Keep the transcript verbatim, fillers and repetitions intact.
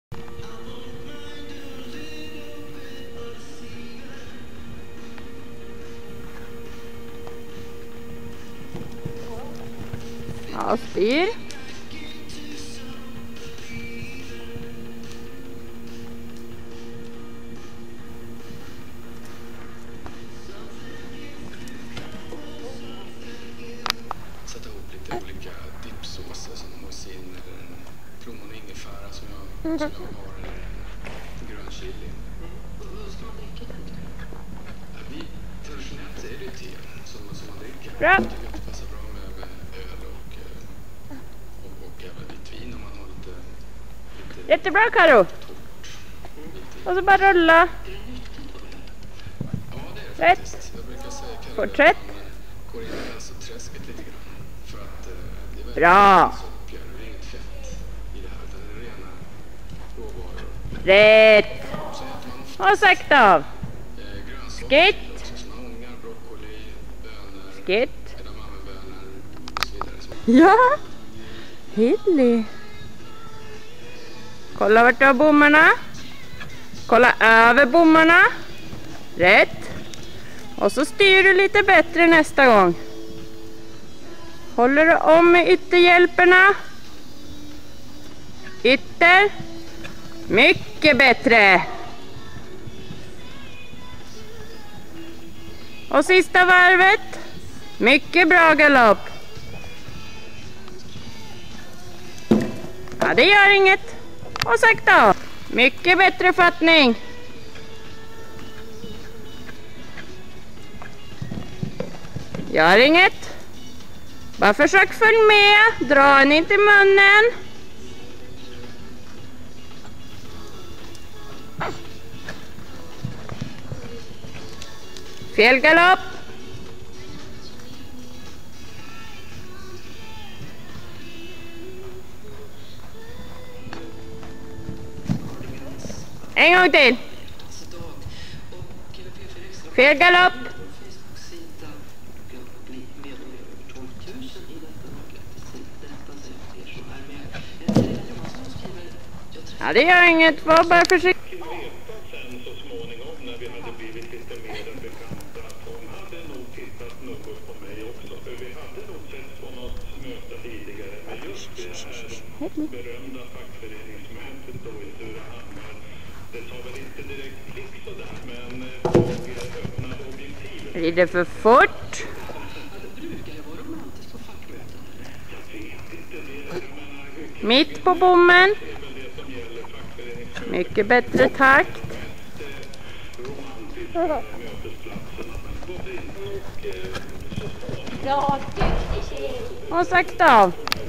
Ja, styr. Sätta ihop lite olika dipsåser som moussin eller en plommon och ingefära som jag, som jag har, eller en grön chili. Vad ska man dricka till? Ja, vi, traditionellt är det te som, som man dricker. Bra. Jag tycker att det passar bra med öl och, och, och även vitt vin om man har lite... lite Jättebra, Karo. Och så bara rulla. Ja, det är det Rätt. faktiskt. Jag brukar säga Kalle, Fortsätt. man går in i hälsoträsket lite grann. För att eh, det är väldigt Bra. mycket socker och det är inget fett i det här, utan det är rena råvaror. Rätt. Så äter man ofta Och sakta av. eh, grönsaker Skitt. också, som ångar, broccoli, bönor, Skitt. edamamebönor och så vidare. Så Ja. Hilly. Kolla vart du har bommarna. Kolla över bommarna. Rätt. Och så styr du lite bättre nästa gång. Håller du om med ytterhjälperna. Ytter. Mycket bättre. Och sista varvet. Mycket bra galopp. Ja, det gör inget. Och sakta. Mycket bättre fattning. Gör inget. Bara försök följ med. Dra den inte i munnen. Fel galopp. En gång till. Fel galopp. Ja, det gör inget. Var bara försiktig. Sen så småningom när vi hade blivit lite mer bekanta att hon hade nog tittat något på mig också, för vi hade nog sett på något möte tidigare med just det här berömda fackföreningsmötet då i Surahammar. Det sa väl inte direkt klick sådär, men jag öppnade objektivet. Blir det för fort? Mitt på bommen. Mycket bättre takt. Och sakta av.